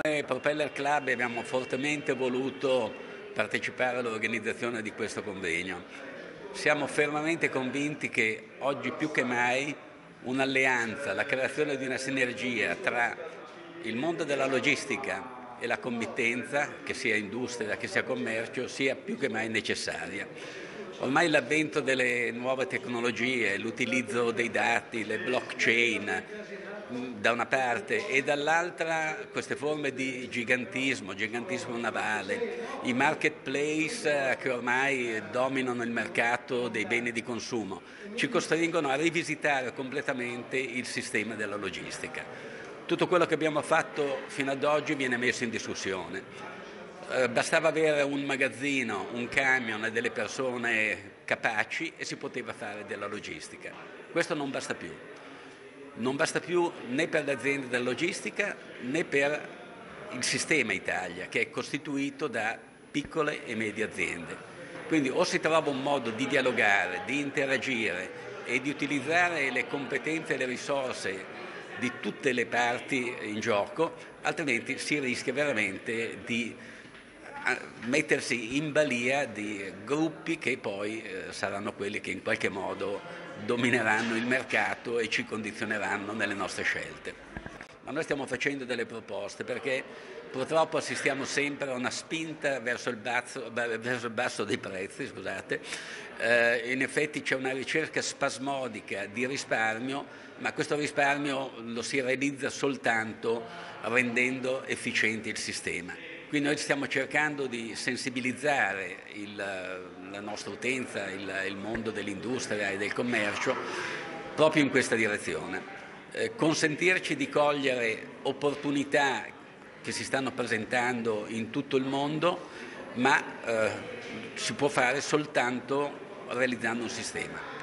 Come Propeller Club abbiamo fortemente voluto partecipare all'organizzazione di questo convegno. Siamo fermamente convinti che oggi più che mai un'alleanza, la creazione di una sinergia tra il mondo della logistica e la committenza, che sia industria, che sia commercio, sia più che mai necessaria. Ormai l'avvento delle nuove tecnologie, l'utilizzo dei dati, le blockchain da una parte e dall'altra queste forme di gigantismo navale, i marketplace che ormai dominano il mercato dei beni di consumo, ci costringono a rivisitare completamente il sistema della logistica. Tutto quello che abbiamo fatto fino ad oggi viene messo in discussione. Bastava avere un magazzino, un camion e delle persone capaci e si poteva fare della logistica. Questo non basta più. Non basta più né per le aziende della logistica né per il sistema Italia, che è costituito da piccole e medie aziende. Quindi o si trova un modo di dialogare, di interagire e di utilizzare le competenze e le risorse di tutte le parti in gioco, altrimenti si rischia veramente di mettersi in balia di gruppi che poi saranno quelli che in qualche modo domineranno il mercato e ci condizioneranno nelle nostre scelte. Ma noi stiamo facendo delle proposte perché purtroppo assistiamo sempre a una spinta verso il basso dei prezzi, scusate. In effetti c'è una ricerca spasmodica di risparmio, ma questo risparmio lo si realizza soltanto rendendo efficiente il sistema. Quindi noi stiamo cercando di sensibilizzare la nostra utenza, il mondo dell'industria e del commercio proprio in questa direzione. Consentirci di cogliere opportunità che si stanno presentando in tutto il mondo, ma si può fare soltanto realizzando un sistema.